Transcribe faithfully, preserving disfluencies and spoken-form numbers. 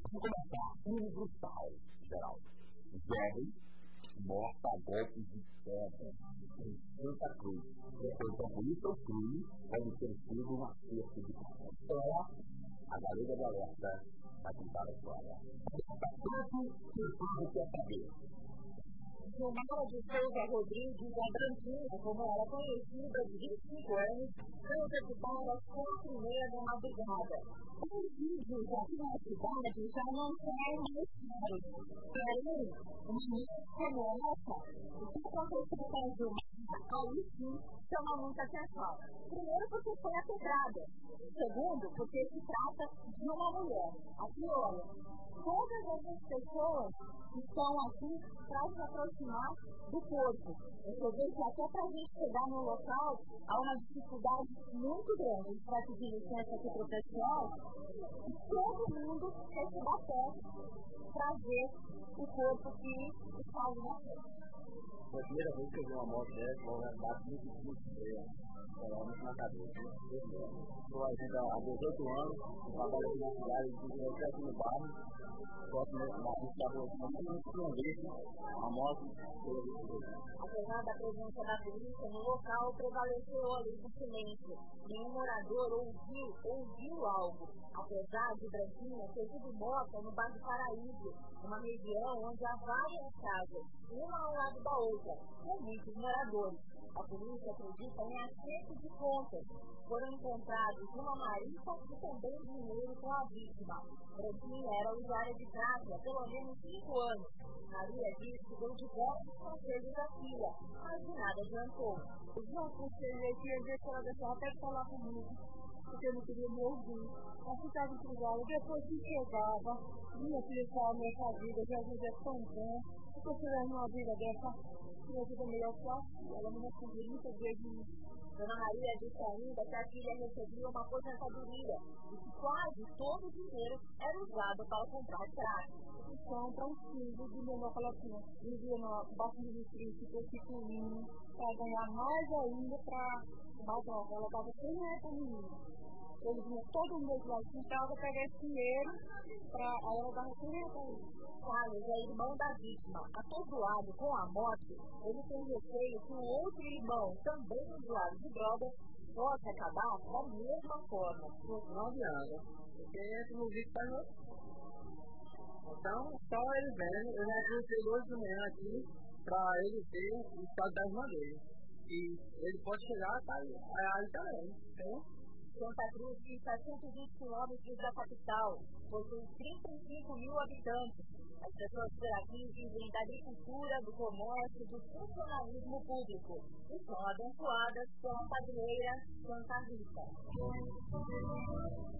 Vamos começar. Um brutal, geral. Jovem, morta a golpes de pedra em Santa Cruz. Depois da polícia, o crime pode ter sido um acerto de contas. Ela, a galega de alerta, vai contar a história. Está tudo que o povo quer saber. Gilmara de Souza Rodrigues, a Branquinha, como era conhecida, de vinte e cinco anos, foi executada às quatro e meia da madrugada. Homicídios aqui na cidade já não são mais raros. Porém, uma noite como essa, o que aconteceu com a Gilmara, aí sim chama muita atenção. Primeiro, porque foi a pedradas. Segundo, porque se trata de uma mulher. Aqui, olha, todas essas pessoas estão aqui para se aproximar do corpo. Você vê que até para a gente chegar no local há uma dificuldade muito grande. A gente vai pedir licença aqui para o pessoal e todo mundo quer chegar perto para ver o corpo que está ali na frente. Foi a primeira vez que eu vi uma moto dessa, uma andar muito, muito feia. Ela muito na cabeça, muito feia mesmo. Sou agente há dezoito anos, trabalho aqui na cidade, inclusive até aqui no bairro. Posso mesmo dar um sabor muito vez, a moto feia desse jeito. Apesar da presença da polícia, no local prevaleceu a lei do silêncio. Nenhum morador ouviu, ouviu algo. Apesar de Branquinha ter sido morta no bairro Paraíso, uma região onde há várias casas, uma ao lado da outra, com muitos moradores. A polícia acredita em acerto de contas. Foram encontrados uma marica e também dinheiro com a vítima. Branquinha era usuária de crack há pelo menos cinco anos. Maria diz que deu diversos conselhos à filha, mas de nada adiantou. Eu já aconselhei que às vezes ela deixava até de falar comigo, porque eu não queria me ouvir. Ela ficava intrigada. Depois se chegava, minha filha saiu nessa vida, Jesus é tão bom. Porque se tiver numa vida dessa, minha vida é melhor que a sua. Ela me respondeu muitas vezes isso. Dona Maria disse ainda que a filha recebia uma aposentadoria e que quase todo o dinheiro era usado para comprar crack. São para um filho do menor que ela tinha. Vivia na baixa nutrição, prostituindo, para ganhar mais ainda para fumar droga. Ela dava cem reais para o menino. Eles vinham todo mês lá, escutava, pegar esse dinheiro, pra, aí ela dava cem reais para ele. Carlos é irmão da vítima. Atordoado com a morte, ele tem receio que o outro irmão, também usuário de drogas, possa acabar da mesma forma. Não, não adianta, porque entra no vídeo e sai no outro. Então, só ele vendo, eu já conheci hoje de manhã aqui, para ele ver o estado da irmã dele. E ele pode chegar, tá aí, aí também, entendeu? Santa Cruz fica a cento e vinte quilômetros da capital, possui trinta e cinco mil habitantes. As pessoas por aqui vivem da agricultura, do comércio, do funcionalismo público e são abençoadas pela padroeira Santa Rita.